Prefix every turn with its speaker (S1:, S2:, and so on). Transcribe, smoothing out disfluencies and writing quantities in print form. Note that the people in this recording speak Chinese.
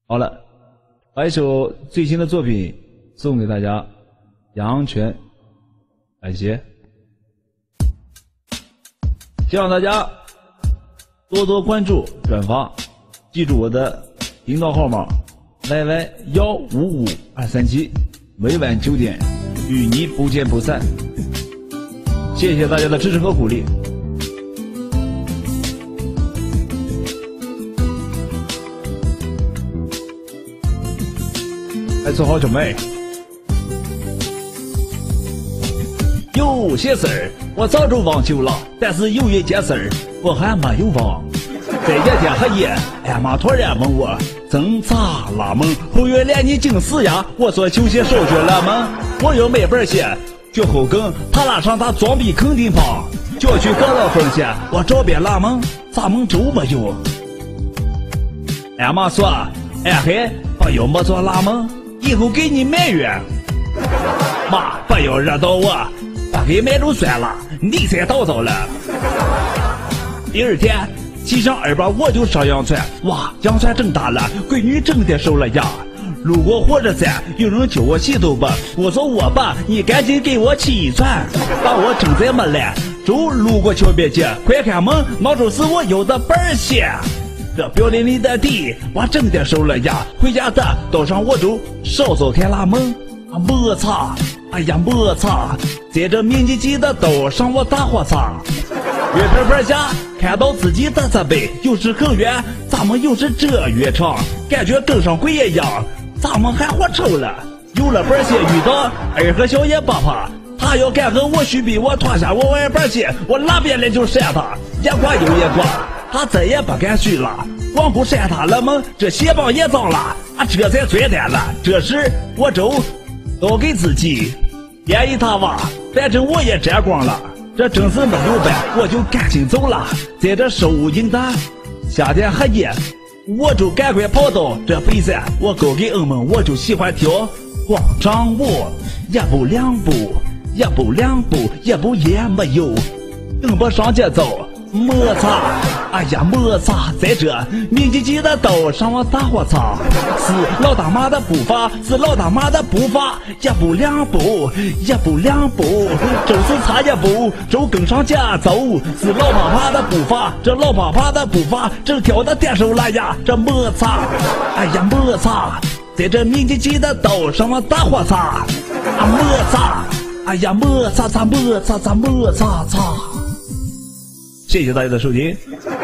S1: 好了，把一首最新的作品送给大家，杨泉，感谢。希望大家多多关注转发，记住我的频道号码 YY155237，每晚9点与你不见不散。谢谢大家的支持和鼓励。来做好准备。有些事儿我早就忘记了，但是有一件事儿我还没有忘。这一天黑夜，俺妈突然问我挣咋了么？后院连你进死呀？我说休息手续了吗？我又没本钱，去后跟他拉上他装逼坑地方，就去搞了风险。我找遍了吗？咋么都没有？俺妈说，俺还不要么做拉吗？以后给你埋怨。妈，不要惹到我，不给买就算了，你才叨叨了。第二天骑上200我就上杨船，哇，杨船真大了，闺女真的瘦了呀。路过火车站，有人叫我洗头吧，我说我爸，你赶紧给我骑一船，把我正在没来。走路过桥边街，快看门，闹钟是我有的本线。这表里里的地，我真的瘦了呀！回家的道上我就稍稍开了门，摩擦，哎呀摩擦，在这明唧唧的道上我打火擦。月盆盆下看到自己的设备，又是很远，咱们又是这越长，感觉跟上鬼一样，咱们还活臭了。有了本线遇到二和小也不怕，他要敢和我虚比，我脱下我玩本线，我哪边来就闪他，眼刮又眼刮。他再也不敢去了，光顾扇他了吗？这鞋帮也脏了，这才拽单了。这时我就都给自己点一塔瓦，反正我也沾光了，这真是没有办，我就赶紧走了。在这收银的夏天黑夜，我就赶快跑到这北山，我告给俺们，我就喜欢跳广场舞，一步两步，一步两步，一步也没有，跟不上节奏。摩擦，哎呀摩擦，在这明唧唧的道上我打火擦，是老大妈的步伐，是老大妈的步伐，一步两步，一步两步，就是差一步就跟上节奏，是老爸爸的步伐，这老爸爸的步伐正跳的点手了呀，这摩擦，哎呀摩擦，在这明唧唧的道上我打火擦，摩擦，哎呀摩擦擦摩擦擦摩擦擦。谢谢大家的收听。